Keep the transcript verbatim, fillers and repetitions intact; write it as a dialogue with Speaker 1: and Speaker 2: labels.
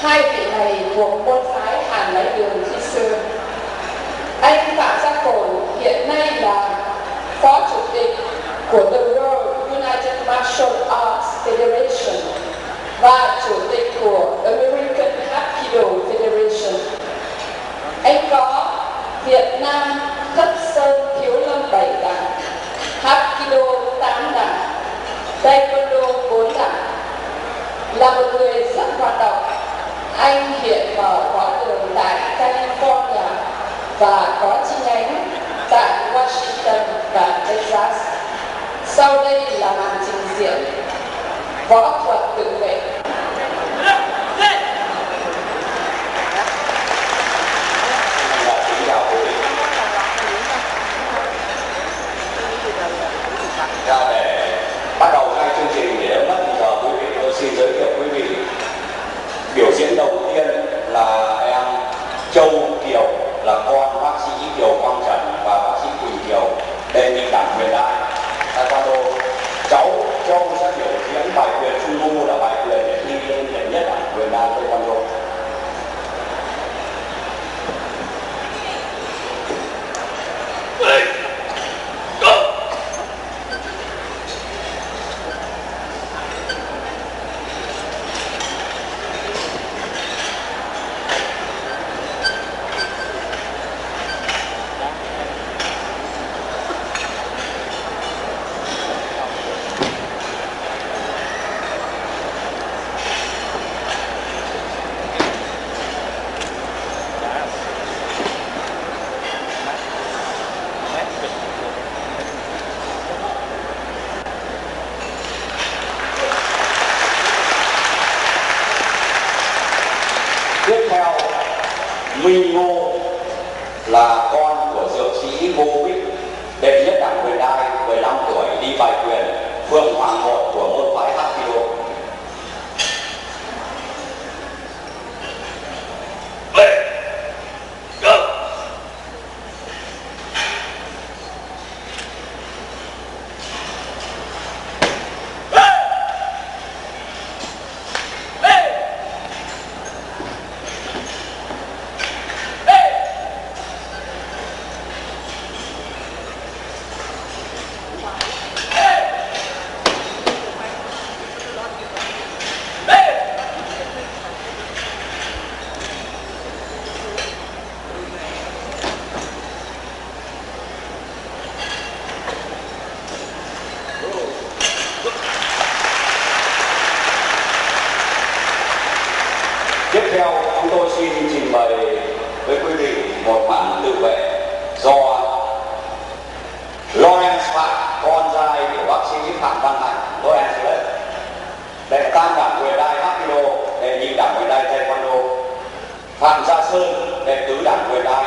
Speaker 1: Hai vị này thuộc môn phái Hàn Lấy Đường khi xưa. Anh Phạm Gia Cổn hiện nay là Phó Chủ tịch của The World United Martial Arts Federation và Chủ tịch của American Hapkido Federation. Anh có Việt Nam Thất Sơn Thiếu Lâm bảy đẳng, Hapkido tám đẳng, Taekwondo bốn đẳng. Là một người rất hoạt động, anh hiện mở khóa đường tại California và có chi nhánh tại Washington và Texas. Sau đây là màn trình diễn võ thuật tự vệ.
Speaker 2: Và để bắt đầu ngay chương trình thì mất giờ quý vị, tôi xin giới thiệu quý vị biểu diễn đầu tiên là em Châu Kiều, là con bác sĩ Kiều Quang Trần và bác sĩ Quỳnh Kiều, đề nghị đảng Huyền Đại Taekwondo. Cháu Châu sẽ biểu diễn bài quyền Trung Du là bài quyền để đi lên nhận nhất đảng Huyền Đại Taekwondo. Tiếp theo, Minh Ngô là con của dược sĩ Ngô Bích, đệ nhất đảng Huyền Đại, mười lăm tuổi, đi bài quyền, Phượng Hoàng một của môn phái Hapkido. Tiếp theo, chúng tôi xin trình bày với quý vị một màn tự vệ do Lawrence Phạm, con trai của bác sĩ Phạm Văn Thành, Los Angeles, đệ tam đảng Huyền Đại Hapkido, đệ nhị đảng Huyền Đại Taekwondo. Phạm Gia Sơn, đệ tứ đảng Huyền Đại